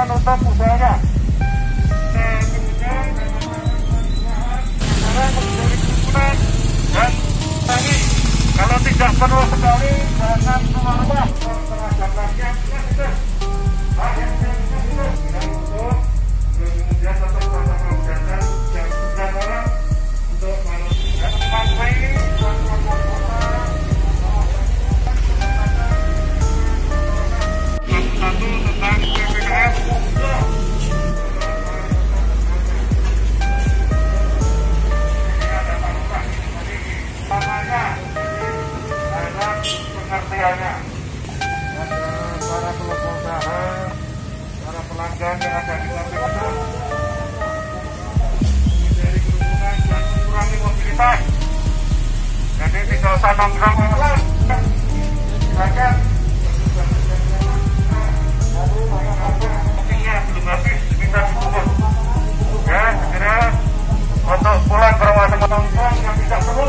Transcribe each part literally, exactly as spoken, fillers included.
menutup usahanya. Dan lagi, kalau tidak perlu sekali, jangan keluar setengah jam lagi yang sudah nah, yang sudah itu tidak untuk kemudian tetap protokol kesehatan jam sembilan malam untuk manusia sampai satu tentang P P K M. Pengertiannya ada para pelaku usaha, para pelanggan yang ada di pabrik itu menghindari kerumunan dan mengurangi mobilitas. Jadi tidak usah nongkrong online. Silakan. Kopinya belum habis, bisa dibungkus. Ya, segera untuk pulang ke rumah teman nongkrong yang tidak perlu.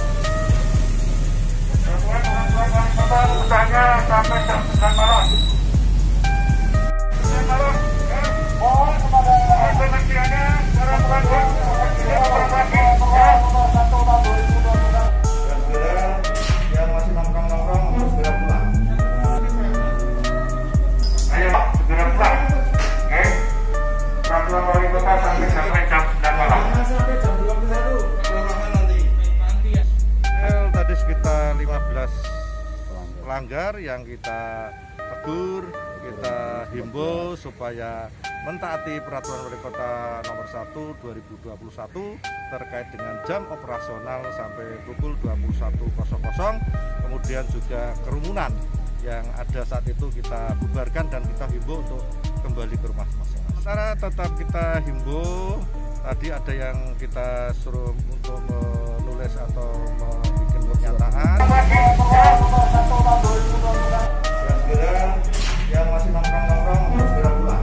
Usahanya sampai jam sembilan malam. sembilan malam. Mohon kepada pengertiannya para pelanggan dan segera yang masih nongkrong-nongkrong harus segera pulang. Ayo segera pulang. Oke. Peraturan wali kota sampai sampai jam sembilan malam. Sampai jam dua puluh satu. Kelurahan nanti. Tadi sekitar lima belas pelanggar yang kita tegur, kita himbau supaya mentaati peraturan wali kota nomor satu dua ribu dua puluh satu terkait dengan jam operasional sampai pukul dua puluh satu nol nol. Kemudian juga kerumunan yang ada saat itu kita bubarkan dan kita himbau untuk kembali ke rumah masing-masing. Secara tetap kita himbau, tadi ada yang kita suruh untuk menulis atau membuat pernyataan. Dan segera yang masih nongkrong-nongkrong harus segera pulang.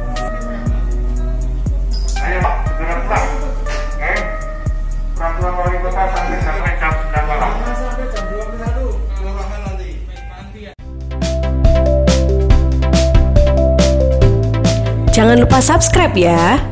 Ayo segera pulang. Oke. Peraturan wali kota sampai sampai jam sembilan malam. Sampai jam dua puluh satu. Kelurahan nanti. Jangan lupa subscribe ya.